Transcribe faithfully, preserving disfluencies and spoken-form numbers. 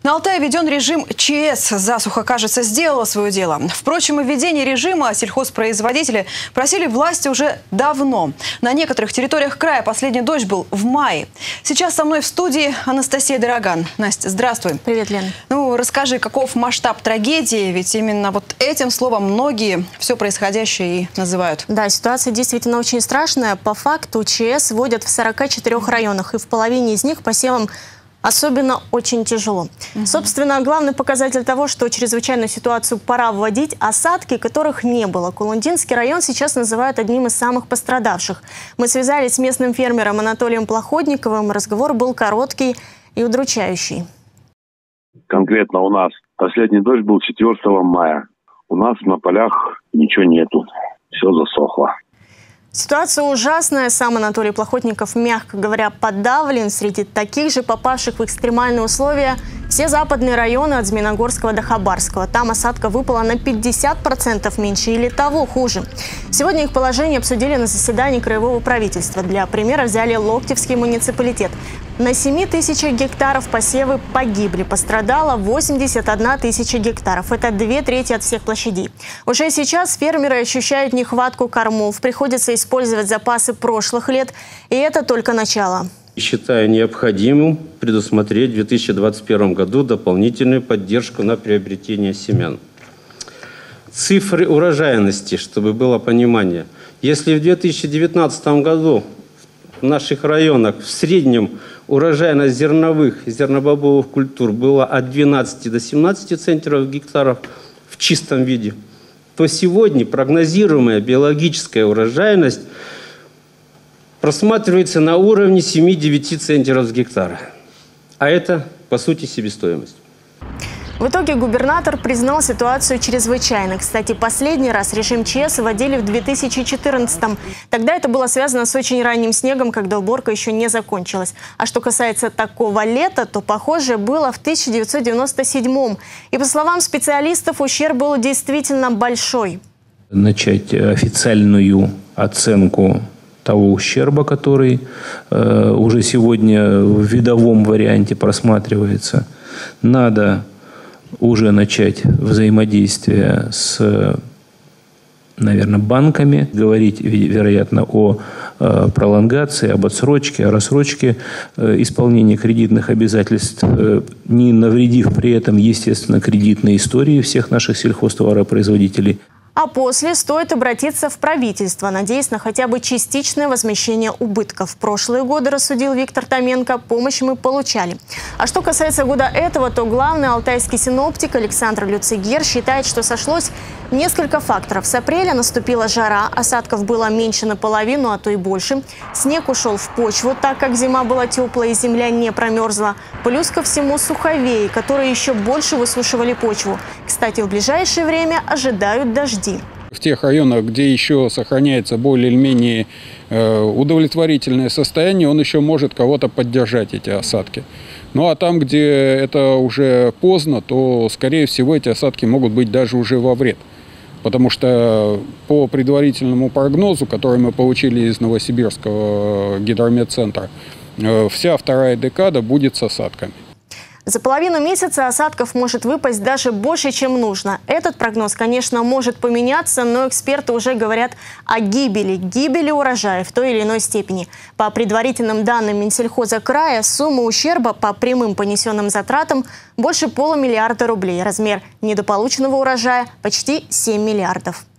На Алтае введен режим ЧС. Засуха, кажется, сделала свое дело. Впрочем, и введение режима сельхозпроизводители просили власти уже давно. На некоторых территориях края последний дождь был в мае. Сейчас со мной в студии Анастасия Дороган. Настя, здравствуй. Привет, Лен. Ну, расскажи, каков масштаб трагедии? Ведь именно вот этим словом многие все происходящее и называют. Да, ситуация действительно очень страшная. По факту ЧС вводят в сорока четырёх районах, и в половине из них посевам особенно очень тяжело. Угу. Собственно, главный показатель того, что чрезвычайную ситуацию пора вводить, осадки, которых не было. Кулундинский район сейчас называют одним из самых пострадавших. Мы связались с местным фермером Анатолием Плоходниковым. Разговор был короткий и удручающий. Конкретно у нас последний дождь был четвёртого мая. У нас на полях ничего нету. Все засохло. Ситуация ужасная. Сам Анатолий Плоходников, мягко говоря, подавлен. Среди таких же попавших в экстремальные условия все западные районы от Змеиногорского до Хабарского. Там осадка выпала на пятьдесят процентов меньше или того хуже. Сегодня их положение обсудили на заседании краевого правительства. Для примера взяли Локтевский муниципалитет. На семи тысячах гектаров посевы погибли. Пострадало восемьдесят одна тысяча гектаров. Это две трети от всех площадей. Уже сейчас фермеры ощущают нехватку кормов. Приходится использовать запасы прошлых лет. И это только начало. Считаю необходимым предусмотреть в две тысячи двадцать первом году дополнительную поддержку на приобретение семян. Цифры урожайности, чтобы было понимание. Если в две тысячи девятнадцатом году в наших районах в среднем урожайность зерновых и зернобобовых культур была от двенадцати до семнадцати центнеров гектаров в чистом виде, то сегодня прогнозируемая биологическая урожайность просматривается на уровне семи-девяти центнеров с гектара. А это, по сути, себестоимость. В итоге губернатор признал ситуацию чрезвычайной. Кстати, последний раз режим ЧС вводили в две тысячи четырнадцатом. Тогда это было связано с очень ранним снегом, когда уборка еще не закончилась. А что касается такого лета, то похожее было в тысяча девятьсот девяносто седьмом. И по словам специалистов, ущерб был действительно большой. Начать официальную оценку того ущерба, который э, уже сегодня в видовом варианте просматривается, надо уже начать взаимодействие с, наверное, банками, говорить, вероятно, о э, пролонгации, об отсрочке, о рассрочке э, исполнения кредитных обязательств, э, не навредив при этом, естественно, кредитной истории всех наших сельхозтоваропроизводителей. А после стоит обратиться в правительство, надеясь на хотя бы частичное возмещение убытков. В прошлые годы, рассудил Виктор Томенко, помощь мы получали. А что касается года этого, то главный алтайский синоптик Александр Люцигер считает, что сошлось несколько факторов. С апреля наступила жара, осадков было меньше наполовину, а то и больше. Снег ушел в почву, так как зима была теплая и земля не промерзла. Плюс ко всему суховеи, которые еще больше высушивали почву. Кстати, в ближайшее время ожидают дожди. В тех районах, где еще сохраняется более-менее удовлетворительное состояние, он еще может кого-то поддержать, эти осадки. Ну а там, где это уже поздно, то, скорее всего, эти осадки могут быть даже уже во вред. Потому что по предварительному прогнозу, который мы получили из Новосибирского гидрометцентра, вся вторая декада будет с осадками. За половину месяца осадков может выпасть даже больше, чем нужно. Этот прогноз, конечно, может поменяться, но эксперты уже говорят о гибели, гибели урожая в той или иной степени. По предварительным данным Минсельхоза края, сумма ущерба по прямым понесенным затратам больше полумиллиарда рублей. Размер недополученного урожая почти семь миллиардов.